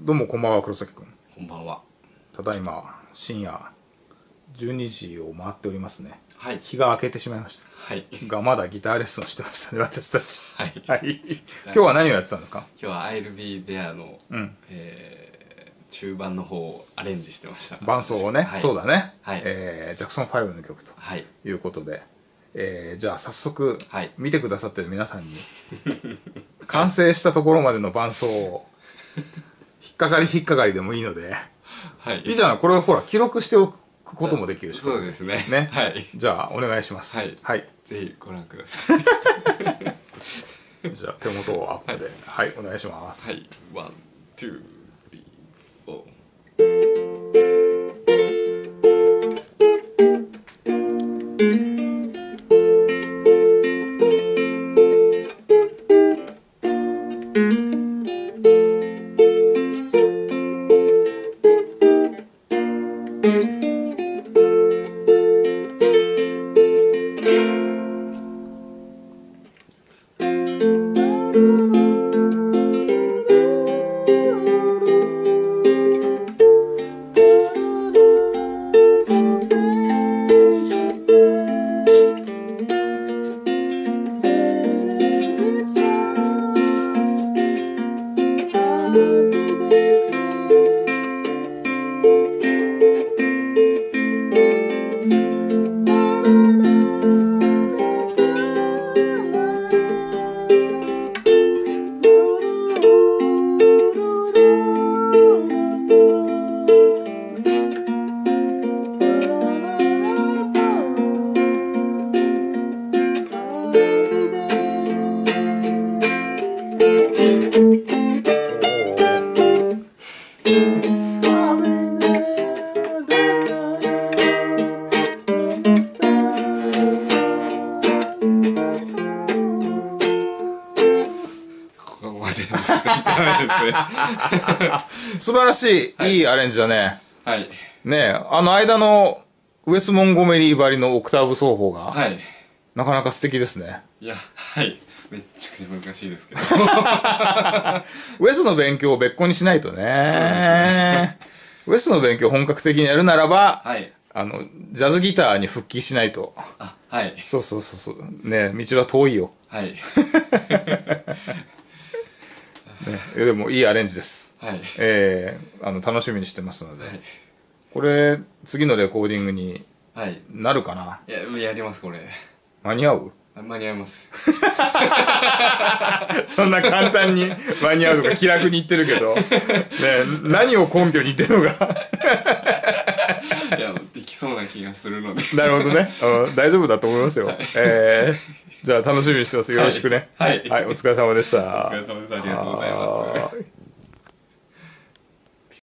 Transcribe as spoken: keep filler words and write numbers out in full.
どうもこんばんは、黒崎くん。 こんばんは。 ただいま深夜じゅうにじを回っておりますね。 はい。 日が明けてしまいました。 はい。 がまだギターレッスンをしてましたね、私たち。 はい。 はい。今日は何をやってたんですか？ 今日は I'll Be There の、 うん、 えー、中盤の方をアレンジしてました。 伴奏をね、はい、そうだね。 はい。 えー、ジャクソンファイブの曲ということで、はい、えー、じゃあ早速、はい、見てくださってる皆さんに完成したところまでの伴奏を引っかかり引っかかりでもいいので、はい、いいじゃない。これをほら記録しておくこともできるし。 そうですね。 ね。 はい。 じゃあお願いします。 はい。 はい。 ぜひご覧ください。 じゃあ手元をアップで、はい、はい、お願いします。 はい。ワン、ツー、スリー、フォー。 素晴らしい、はい、いいアレンジだね。 はい。 ねえ、あの間のウエス・モンゴメリーばりのオクターブ奏法が、はい、なかなか素敵ですね。 いや、はい。めっちゃくちゃ難しいですけど。 ウエスの勉強を別個にしないとね。ねウエスの勉強を本格的にやるならば、はい、あの、ジャズギターに復帰しないと。 あ、はい。 そうそうそうそう。ねえ、道は遠いよ。 はい。 ね、でもいいアレンジです。はい。えー、あの楽しみにしてますので、はい、これ次のレコーディングになるかな。 はい、いや、やりますこれ。 間に合う？ 間に合います。 そんな簡単に間に合うとか気楽に言ってるけど、ね、何を根拠に言ってるのか。 いや、できそうな気がするので。 なるほどね。大丈夫だと思いますよ。はい、えー、じゃあ楽しみにしてます。よろしくね。 はい。 はい、はい、お疲れ様でした。 お疲れ様です。ありがとうございます。